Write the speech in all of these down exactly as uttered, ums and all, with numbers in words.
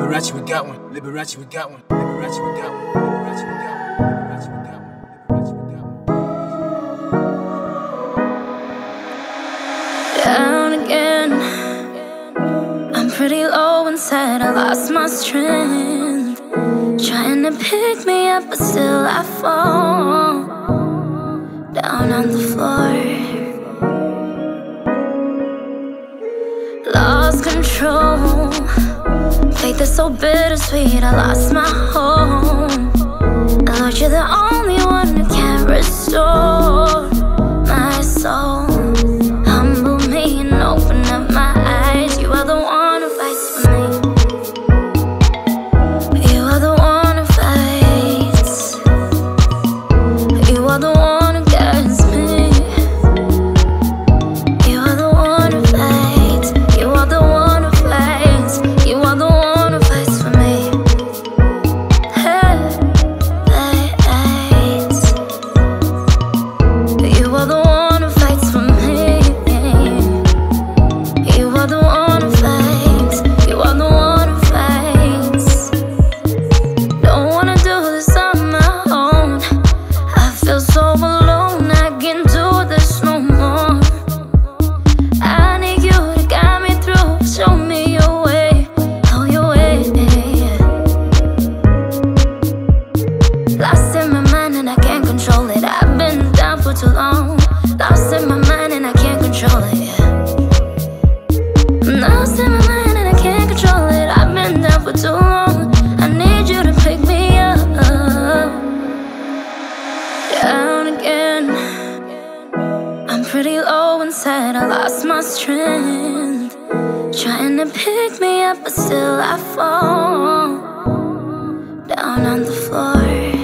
Liberace, we got one. Liberace, we got one. Liberace, we got one. Liberace, we got one. Liberace, we got one. Liberace, we got one. Down again. I'm pretty low inside, I lost my strength. Trying to pick me up, but still I fall down on the floor. Lost control. Faith is so bittersweet, I lost my home. Lord, you're the only one who can restore my soul. Humble me and open up my eyes. You are the one who fights for me. You are the one who fights. You are the one who guides me. You are the one who fights. You are the one who fights. You are the one who fights for me. Hey, hey, hey. You are the one who fights for me. You are the one who fights. You are the one who fights. Don't wanna do this on my own. I feel so alone, I can't do this no more. I need you to guide me through, show me your way, oh your way. Lost in my mind and I can't control it. I've been down for too long. Lost in my mind and I can't control it. I'm lost in my mind and I can't control it. I've been down for too long. I need you to pick me up. Down again. I'm pretty low inside, I lost my strength. Trying to pick me up, but still I fall down on the floor.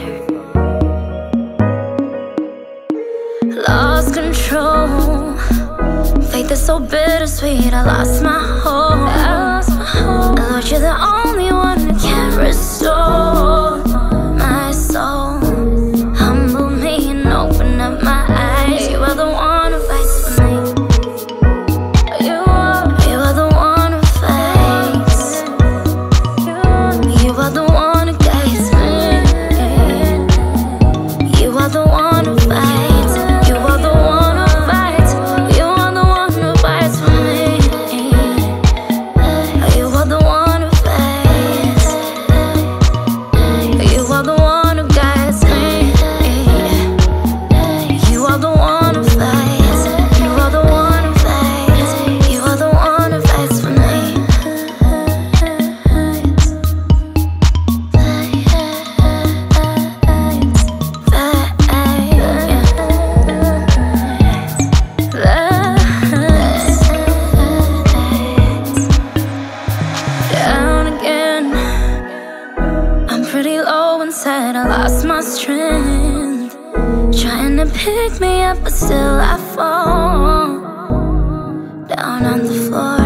Lost control. Faith is so bittersweet, I lost my hope. I lost my hope. Lord, you're the only one who can restore my soul. Humble me and open up my eyes. You are the one who fights for me. You are, you are the one who fights. You are the one who guides me. You are the one who fights. You are the one who fights. You are the one who fights for me. You are the one who fights. You are the one who guides me. You are the one who fights. You are the one who fights. You are the one who fights for me. Down again. I'm pretty low inside, I lost my strength. Trying to pick me up, but still I fall down on the floor.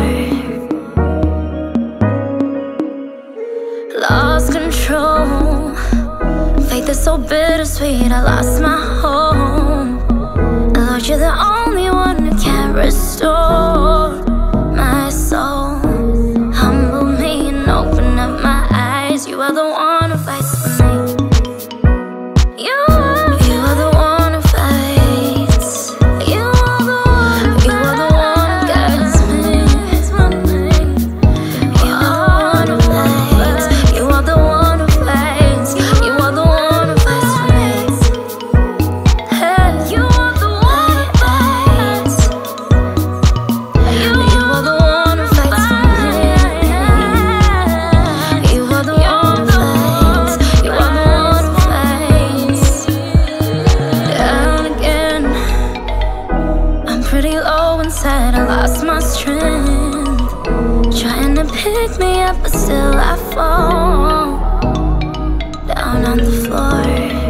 Lost control. Faith is so bittersweet, I lost my home. Lord, you're the only one who can restore my soul. Humble me and open up my eyes. You are the one who fights for me. You are, you are the one who fights. You are the one, you are the one who guides me. You are the one who fights. You are the one who fights. You are the one who fights for me. Hey, you are the one who fights. You are the one who fights for me. You are the one who fights. You are the one who fights. Down again. I'm pretty low inside, I lost my strength. Trying to pick me up, but still I fall down on the floor.